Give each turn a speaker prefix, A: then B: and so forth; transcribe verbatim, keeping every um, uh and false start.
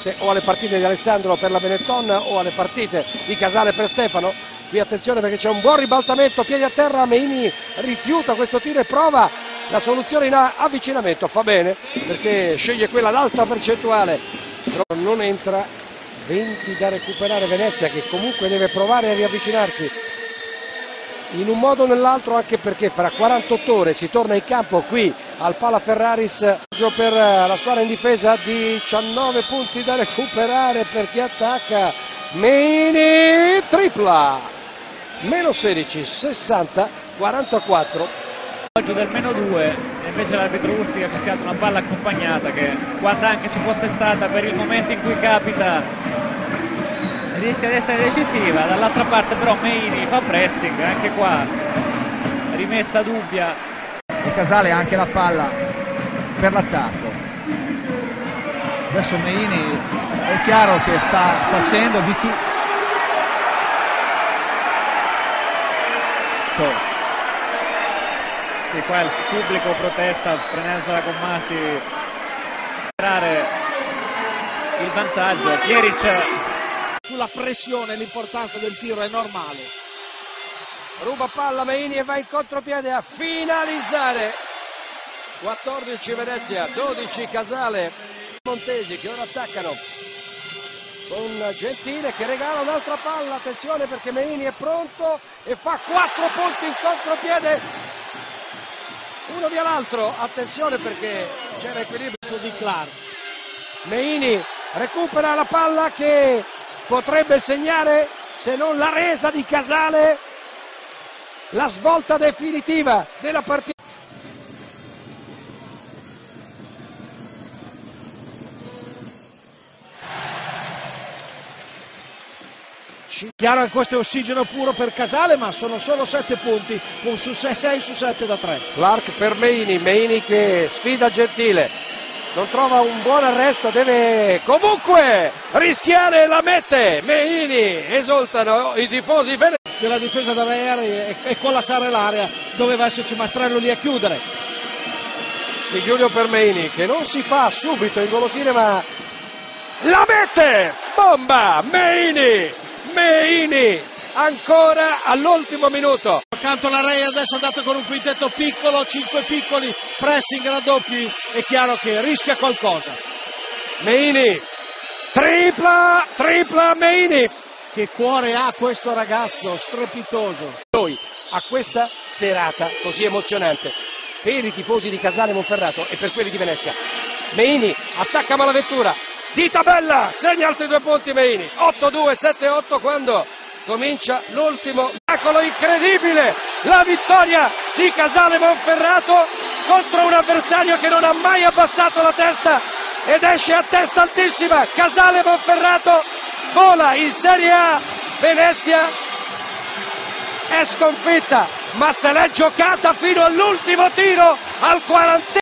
A: partite o alle partite di Alessandro per la Benetton o alle partite di Casale per Stefano. Qui attenzione perché c'è un buon ribaltamento, piedi a terra, Meini rifiuta questo tiro e prova la soluzione in avvicinamento, fa bene perché sceglie quella ad alta percentuale, però non entra. Venti da recuperare Venezia, che comunque deve provare a riavvicinarsi in un modo o nell'altro, anche perché fra quarantotto ore si torna in campo qui al Pala Ferraris per la squadra in difesa. Diciannove punti da recuperare per chi attacca. Meini tripla, meno sedici, sessanta quarantaquattro.
B: Oggi del meno due, e invece l'arbitro Ursi ha fischiato una palla accompagnata che, quando anche ci fosse stata, per il momento in cui capita rischia di essere decisiva. Dall'altra parte però Meini fa pressing, anche qua rimessa dubbia,
C: e Casale ha anche la palla per l'attacco. Adesso Meini è chiaro che sta facendo di tutto.
B: Sì, qua il pubblico protesta prendendola con Masi il vantaggio. Chieric
D: sulla pressione, l'importanza del tiro è normale.
A: Ruba palla Meini e va in contropiede a finalizzare. quattordici Venezia, dodici Casale. Montesi che ora attaccano con Gentile che regala un'altra palla. Attenzione perché Meini è pronto e fa quattro punti in contropiede. Uno via l'altro, attenzione perché c'era equilibrio
D: di Clark.
A: Meini recupera la palla che potrebbe segnare, se non la resa di Casale, la svolta definitiva della partita.
D: Chiaro che questo è ossigeno puro per Casale, ma sono solo sette punti con su sei su sette da tre.
A: Clark per Meini, Meini che sfida Gentile, non trova un buon arresto, deve comunque rischiare, la mette. Meini, esultano i tifosi veneti.
D: Della difesa dall'aereo e, e collassare l'area, doveva esserci Mastrello lì a chiudere.
A: Di Giulio per Meini che non si fa subito ingolosire ma la mette. Bomba, Meini. Meini ancora all'ultimo minuto.
D: Accanto alla Rea adesso è andato con un quintetto piccolo, cinque piccoli, pressing raddoppi, è chiaro che rischia qualcosa.
A: Meini, tripla, tripla Meini.
D: Che cuore ha questo ragazzo, strepitoso.
A: Noi a questa serata così emozionante per i tifosi di Casale Monferrato e per quelli di Venezia. Meini attacca Malaventura. Di tabella, segna altri due punti Meini, otto due, sette otto quando comincia l'ultimo miracolo incredibile, la vittoria di Casale Monferrato contro un avversario che non ha mai abbassato la testa ed esce a testa altissima. Casale Monferrato vola in Serie A, Venezia è sconfitta ma se l'è giocata fino all'ultimo tiro al quarantesimo.